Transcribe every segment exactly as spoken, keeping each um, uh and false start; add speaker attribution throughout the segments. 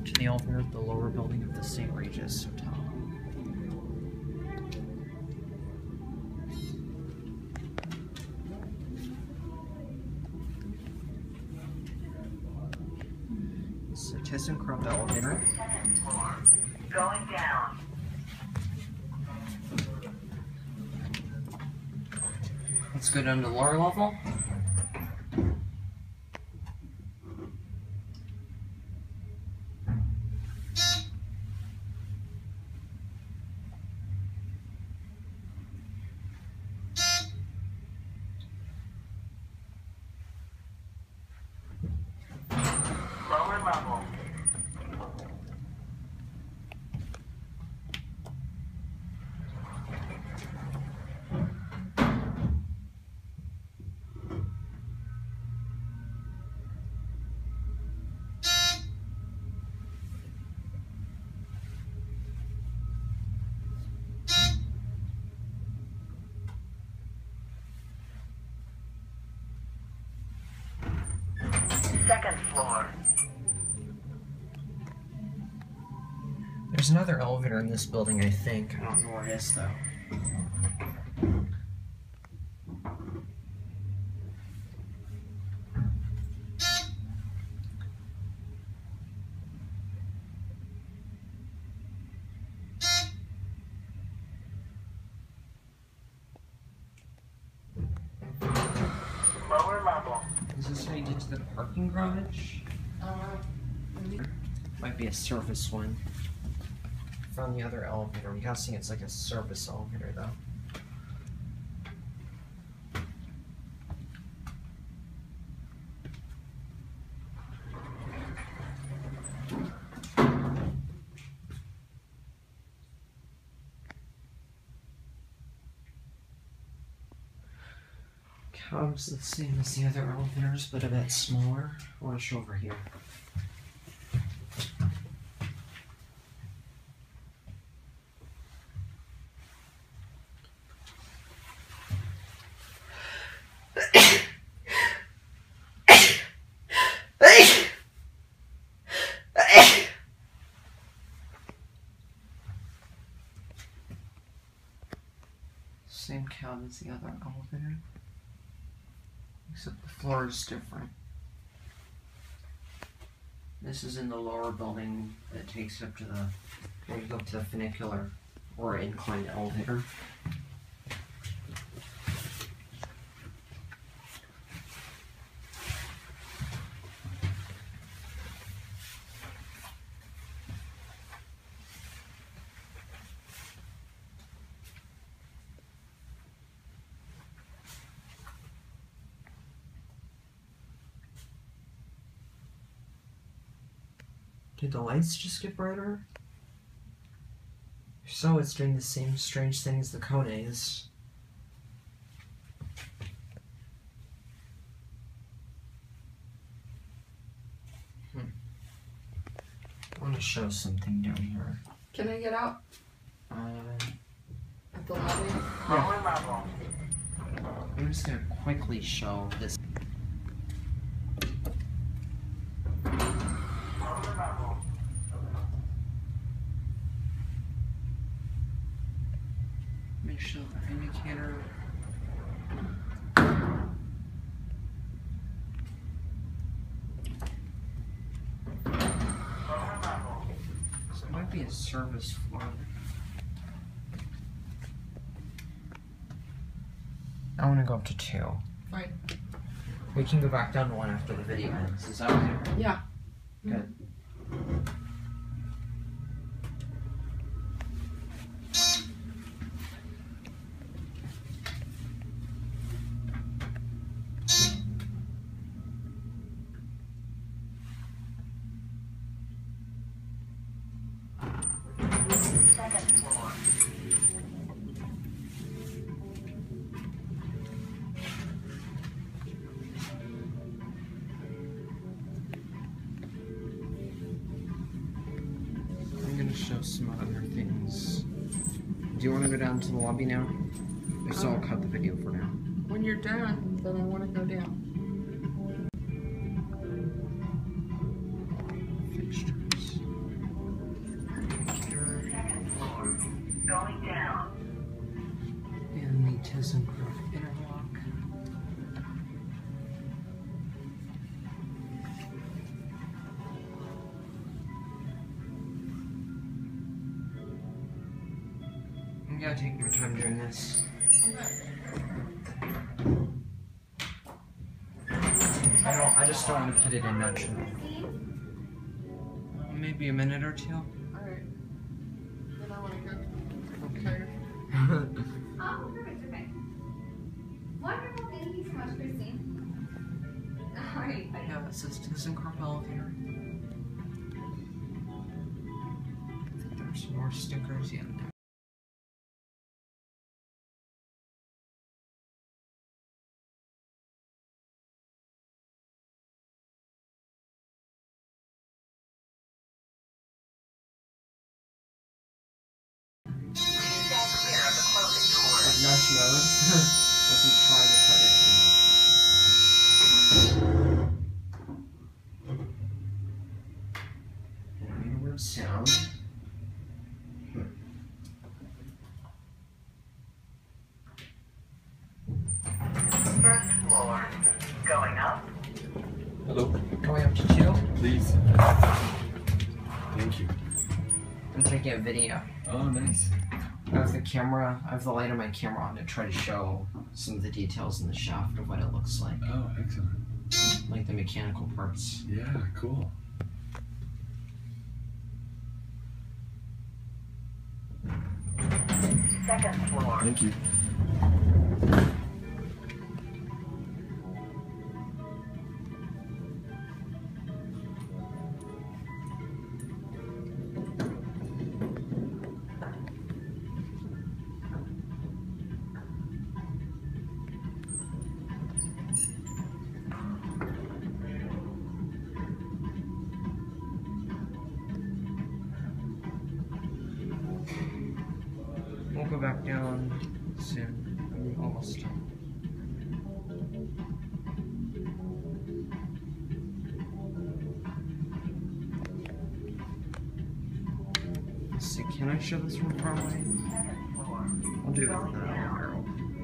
Speaker 1: to the elevator at the lower building of the Saint Regis Hotel. It's a ThyssenKrupp elevator.
Speaker 2: Second floor. Going down.
Speaker 1: Let's go down to the lower level.
Speaker 2: Lower level. Second floor.
Speaker 1: There's another elevator in this building, I think. I don't know where it is, though.
Speaker 2: Lower level.
Speaker 1: Is this how you get to the parking garage?
Speaker 3: Uh,
Speaker 1: Might be a service one. Found the other elevator. I'm guessing it's like a service elevator, though. Cab's the same as the other elevators, but a bit smaller. I want to show over here. Same cab as the other elevator, except the floor is different. This is in the lower building that takes up to the, where you go to the funicular or inclined elevator. Did the lights just get brighter? If so, it's doing the same strange thing as the Kones. Hmm. I want to show something down here.
Speaker 3: can I get out
Speaker 1: Uh,
Speaker 3: at the lobby?
Speaker 2: Lower level.
Speaker 1: I'm just gonna quickly show this.
Speaker 2: Lower level.
Speaker 1: Let me show the indicator.
Speaker 2: Lower level.
Speaker 1: So it might be a service floor. I want to go up to two.
Speaker 3: Right.
Speaker 1: We can go back down to one after the video ends. Is that okay?
Speaker 3: Yeah.
Speaker 1: Good.
Speaker 2: Second floor.
Speaker 1: I'm gonna show some other things. Do you want to go down to the lobby now? If so, I'll
Speaker 3: Um,
Speaker 1: cut the video for now.
Speaker 3: When you're done, then I want to go down.
Speaker 1: Fixtures. You gotta take your time doing this. I don't. I just don't want to put it in natural. Maybe a minute or two.
Speaker 3: Alright. Then I wanna go. Okay.
Speaker 4: Oh, perfect, okay. Wonderful, thank you so much, Christine. Alright,
Speaker 1: Yeah, it says ThyssenKrupp elevator. I think there's some more stickers in there.
Speaker 2: Please stand clear of the closing doors.
Speaker 1: Like nudge mode. Wasn't trying to put it in nudge mode. And weird sound.
Speaker 2: First floor. Going up.
Speaker 5: Hello,
Speaker 1: Going up to two.
Speaker 5: please. Thank you.
Speaker 1: I'm taking a video.
Speaker 5: Oh, nice.
Speaker 1: I have the camera, I have the light on my camera on to try to show some of the details in the shaft of what it looks like.
Speaker 5: Oh, excellent.
Speaker 1: Like the mechanical parts.
Speaker 5: Yeah, cool.
Speaker 2: Second floor.
Speaker 5: Thank you.
Speaker 1: We'll go back down soon. I'm almost done. Let's see, can I show this one properly?
Speaker 2: Second floor.
Speaker 1: I'll do it with that arrow.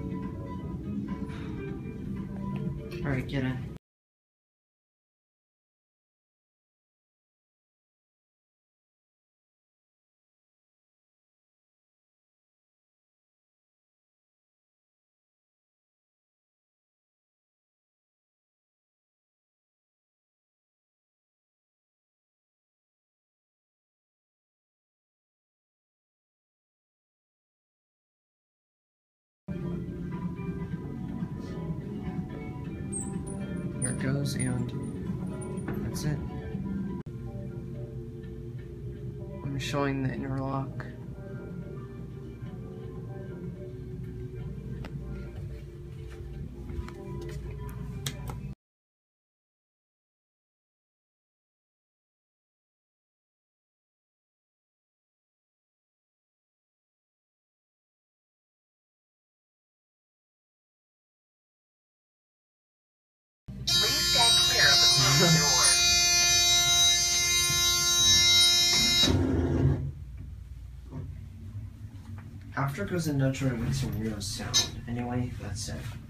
Speaker 1: Alright, get in. Here it goes, and that's it. I'm showing the interlock.
Speaker 2: Please stand clear of the closing doors.
Speaker 1: After it goes in nudge mode, it makes a weird sound. Anyway, that's it.